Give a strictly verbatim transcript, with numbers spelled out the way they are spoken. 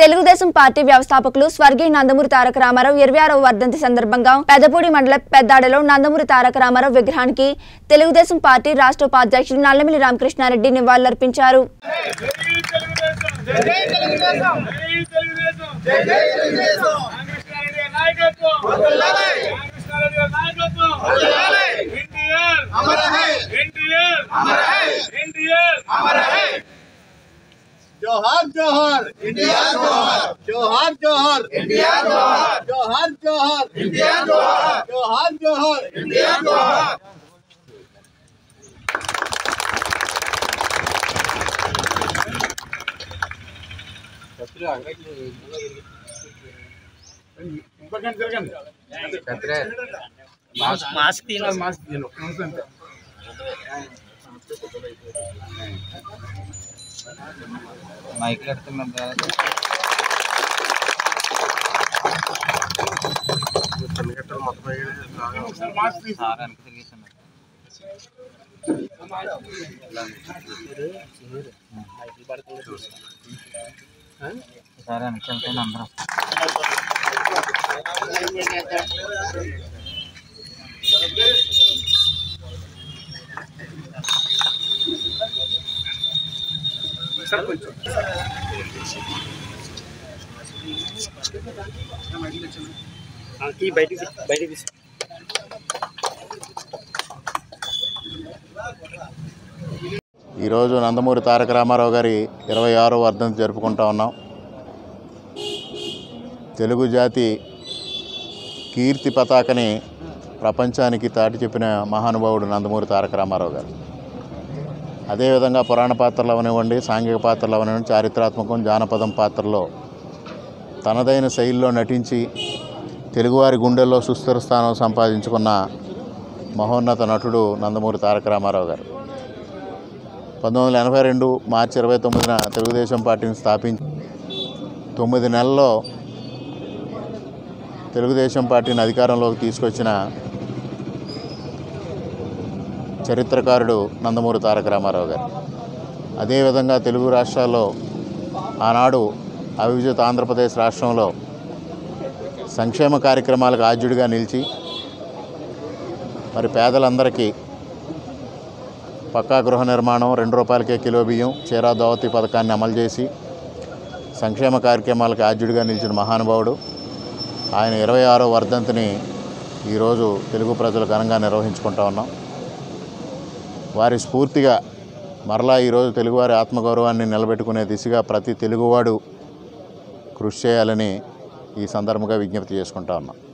Telugu Desam party వ్యవస్థాపకులు స్వర్గీయ నందమూరి తారక రామారావు ఇరవై ఆరవ వర్ధంతి సందర్భంగా పెద్దపూడి మండల పెద్దాడలో నందమూరి తారక రామారావు విగ్రహానికి తెలుగుదేశం పార్టీ రాష్ట్ర ఉపాధ్యక్షుడు నల్లమిల్లి రామకృష్ణారెడ్డి నివాళులర్పించారు. जोहार जोहार इंडिया जोहार जोहार जोहार इंडिया जोहार जोहार जोहार इंडिया जोहार जोहार जोहार इंडिया जोहार मास्क तीन मास्क तीन మైక్ కడుతున్నా సార్ వెనకెళ్తే అందరం బయటికి బయటికి ఈరోజు నందమూరి తారక రామారావు గారి ఇరవై ఆరో వర్ధంతి జరుపుకుంటా ఉన్నాం. తెలుగు జాతి కీర్తి పతాకని ప్రపంచానికి చాటి చెప్పిన మహానుభావుడు నందమూరి తారక రామారావు గారు. అదేవిధంగా పురాణ పాత్రలు అవనివ్వండి, సాంఘిక పాత్రలు అవనివ్వండి, చారిత్రాత్మకం జానపదం పాత్రలో తనదైన శైలిలో నటించి తెలుగువారి గుండెల్లో సుస్థిర స్థానం సంపాదించుకున్న మహోన్నత నటుడు నందమూరి తారక రామారావు గారు. పంతొమ్మిది వందల ఎనభై రెండు మార్చి ఇరవై తొమ్మిదిన తెలుగుదేశం పార్టీని స్థాపించి తొమ్మిది నెలల్లో తెలుగుదేశం పార్టీని అధికారంలోకి తీసుకొచ్చిన చరిత్రకారుడు నందమూరి తారక రామారావు గారు. అదేవిధంగా తెలుగు రాష్ట్రాల్లో ఆనాడు అవిభజిత ఆంధ్రప్రదేశ్ రాష్ట్రంలో సంక్షేమ కార్యక్రమాలకు ఆద్యుడిగా నిలిచి మరి పేదలందరికీ పక్కా గృహ నిర్మాణం, రెండు రూపాయలకే కిలో బియ్యం, చీరా దోవతి పథకాన్ని అమలు చేసి సంక్షేమ కార్యక్రమాలకు ఆద్యుడిగా నిలిచిన మహానుభావుడు. ఆయన ఇరవై ఆరో వర్ధంతిని ఈరోజు తెలుగు ప్రజలు ఘనంగా నిర్వహించుకుంటా ఉన్నాం. వారి స్ఫూర్తిగా మరలా ఈరోజు తెలుగువారి ఆత్మగౌరవాన్ని నిలబెట్టుకునే దిశగా ప్రతి తెలుగువాడు కృషి చేయాలని ఈ సందర్భంగా విజ్ఞప్తి చేసుకుంటా ఉన్నాం.